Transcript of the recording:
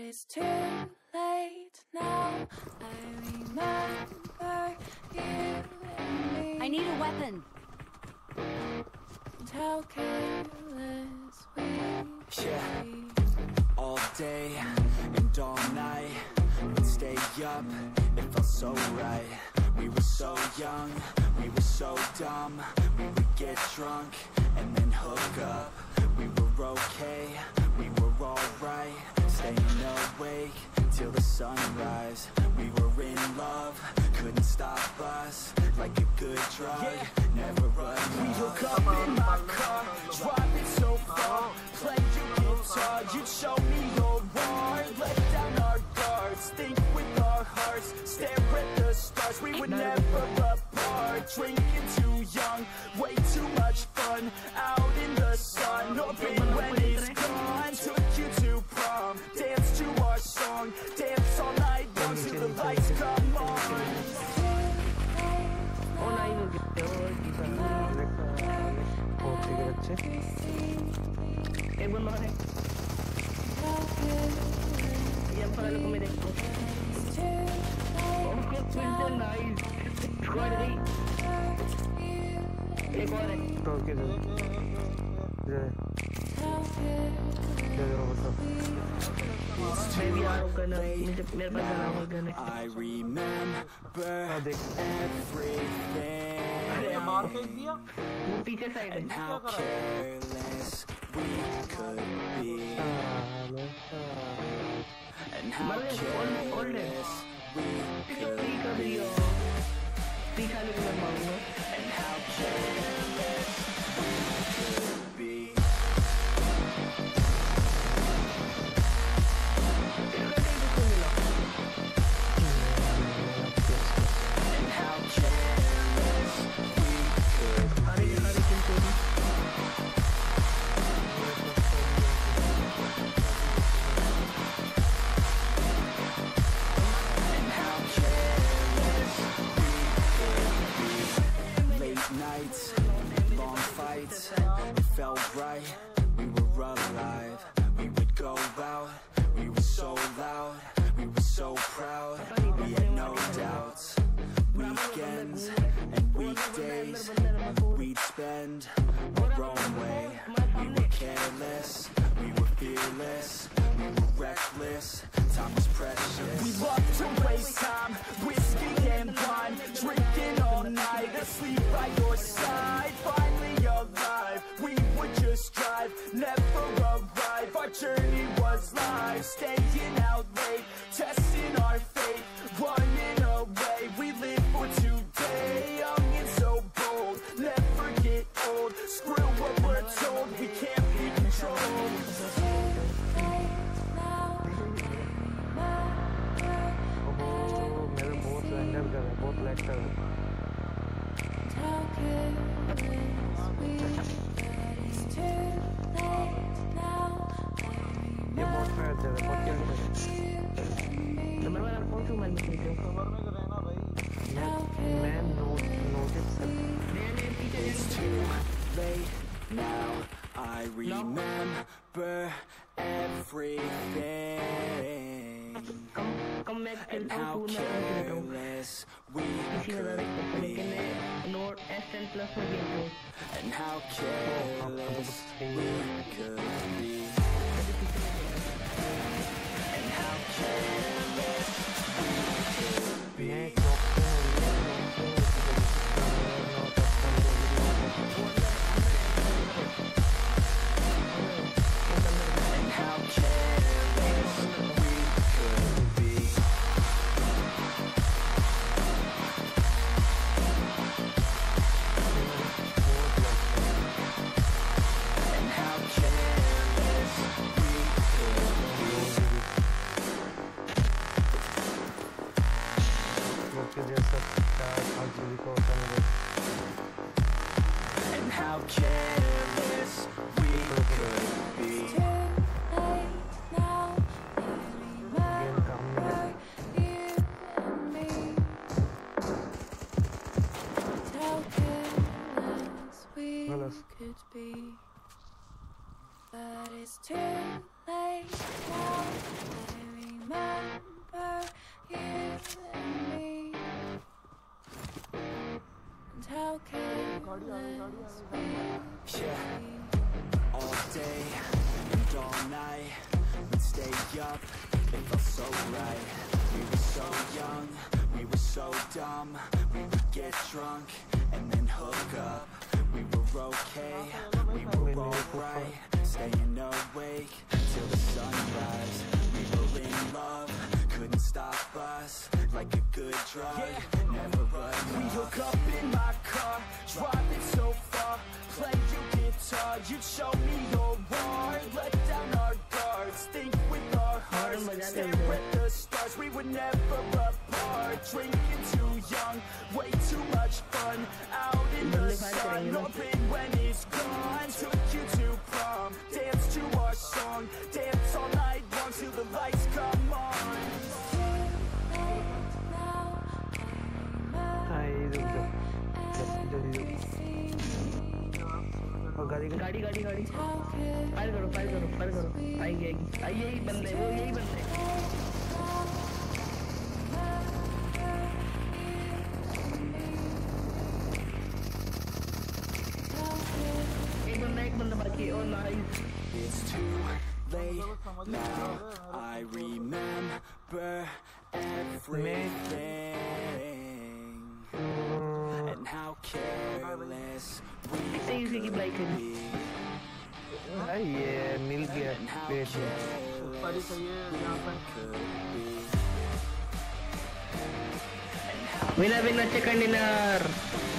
it's too late now. I remember you and me. I need a weapon. And how careless we Yeah. be. All day and all night, we'd stay up, it felt so right. We were so young, we were so dumb. We would get drunk and then hook up. We were okay, we were alright. Staying awake till the sunrise. We were in love, couldn't stop us. Like a good drug, never enough. We hook up in my car, driving so far. Play your guitar, you'd show me your heart. Let down our guards, think with our hearts. Stare at the stars, we were never apart. Drinking too young, way too much fun. Out in the sun, hoping when it's gone. Took you to prom, dance to our song. Dance all night long till the lights come on. Yan pala kumirik ko. Oh, nice. Quality. I remember everything and how careless we could be, and how careless we could be, and how careless we could be. Nights, long fights, it felt right, we were alive. We would go out, we were so loud, we were so proud, we had no doubts. Weekends and weekdays, we'd spend our own way. We were careless, we were fearless, we were reckless, time was precious. We loved to waste time, whiskey and wine, drinking all night, asleep by your side. Finally alive, we would just drive, never arrive. Our journey was live, staying out late, testing our fate, running away. We live for today, young and so bold, never get old. Screw what we're told, we can't be controlled. It's too late now, I remember everything, and how careless we could be, and how careless we could be, and how careless we could be. And how careless we could be. It's too late now. I remember you and me. And how careless we could be. But it's too late now. I Yeah, all day and all night, we'd stay up, it felt so right. We were so young, we were so dumb, we would get drunk and then hook up. We were okay, we were alright, staying awake till the sunrise. We were in love, couldn't stop us, like a good drug, never enough. We hook up in my car, driving so far, play your guitar, you'd show me your heart, let down our guards, think with our hearts, stare at the stars, we were never apart, drinking too young, way too much fun, out in the sun, hoping when it's gone, took you to prom, dance to our song, dance all night long till the lights come on. गाड़ी fire करो आएगी यही बंदे वो यही बंदे एक बंदा बाकी और nice. It's too late now, I remember everything and how careless we could be. ये मिल गया पेट विनर चिकन डिनर.